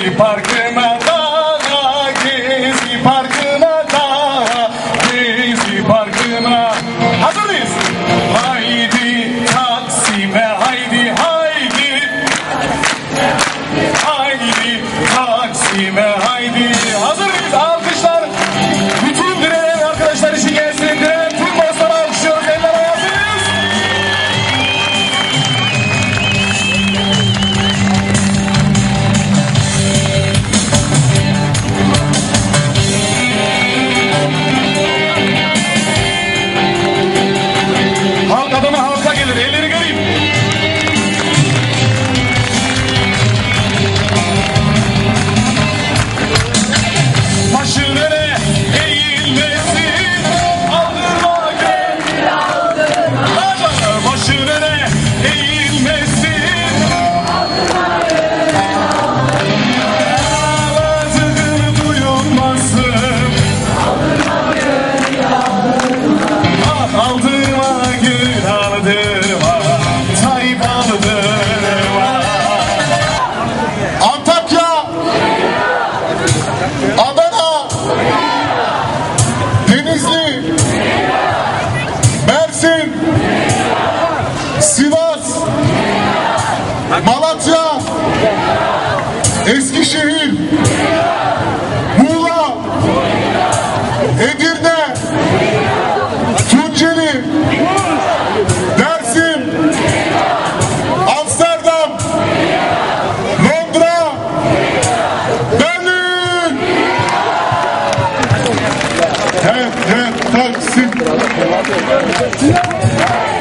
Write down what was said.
Gezi parkına da, Gezi parkına da, Gezi parkına. Hazır mıyız? Haydi Taksim'e, haydi haydi. Haydi Taksim'e, haydi. Hazır mıyız? Alkışlar bütün direğen arkadaşlar için gelsin. Direğen tüm baslara alkışlıyoruz. Eller ayasınız. Halk adama halka gelir. Elleri göreyim. Başın öne eğilmesin, aldırma gel. Başın öne eğilmesin, ağladığını duyulmasın. Aldırma gül, aldırma, Tayyip aldırma. Antakya, Adana, Denizli, Mersin, Sivas, Malatya, Eskişehir, Muğla, Edirne, Tunceli, Dersim, Amsterdam, Londra, Berlin. Evet, Taksim.